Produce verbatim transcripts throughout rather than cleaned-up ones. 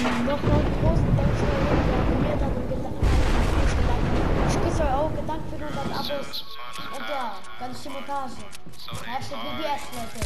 noch noch einen großen Dankeschön, der abonniert hat und geliked hat. Ich küsse euch auch, gedankt für hundert Abos. Und ja, ganz die Montage. Hashtag B B S, Leute.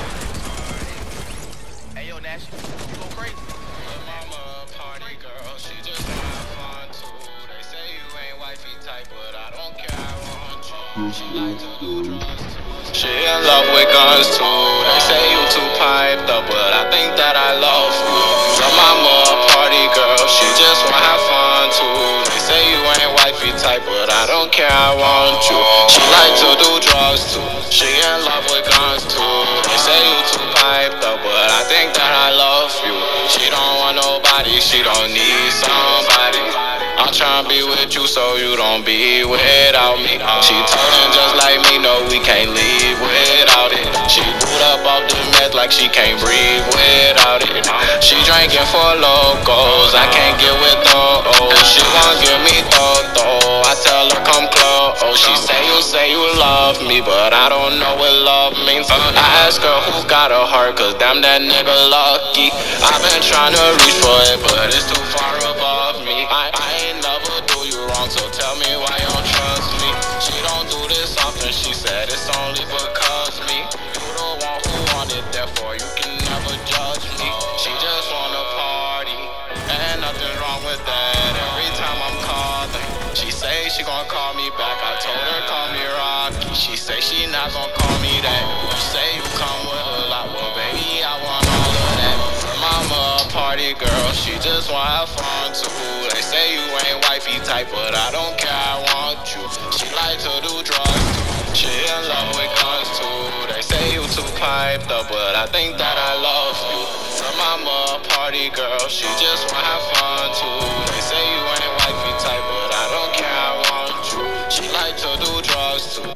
Hey yo, Nash, you go crazy. Lil' mama a party girl, she just wanna have fun too. They say you ain't wifey type, but I don't care, I want you. She like to do drugs too. She in love with guns too. They say you too piped up, but I think that I love you. Lil' mama a party girl, she just wanna have fun too. They say you ain't wifey type, but I don't care, I want you. She like to do drugs too. She in love with guns too. They say you too piped up, but I think that I love you. She don't want nobody, she don't need somebody. I'm tryna be with you so you don't be without me. She talking just like me, no, we can't leave without it. She boot up off the meth like she can't breathe without it. She drinking for locals, I can't get with those. She won't give me though, I tell her come close. She say you say you love me, but I don't know what love means. I ask her who got a heart, cause damn that nigga lucky. I've been trying to reach for it, but it's too far above me. I, I ain't never do you wrong, so tell me why you don't trust me. She don't do this often, she said it's only because me. You the one who wanted, therefore you can never judge me. She just wanna party, and nothing wrong with that. Every time I'm calling, she say she gon' call me back. I told her call me Rocky. She say she not gon' call me that. You say you come with a lot, well baby I want all of that. Her mama a party girl, she just wanna have fun too. They say you ain't wifey type, but I don't care, I want you. She like to do drugs too. She in love with guns too. They say you too piped up, but I think that I love you. Her mama a party girl, she just wanna have fun too. They say you ain't wifey type, but I don't care, I want you. She like to do drugs too.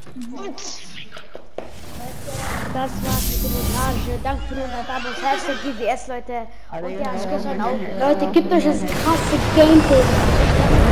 Das war's mit der Montage. Danke für hundert Abos. Hashtag B B S, Leute. Und ja, ich küsse euch auch. Leute, gebt euch das krasse Gameplay.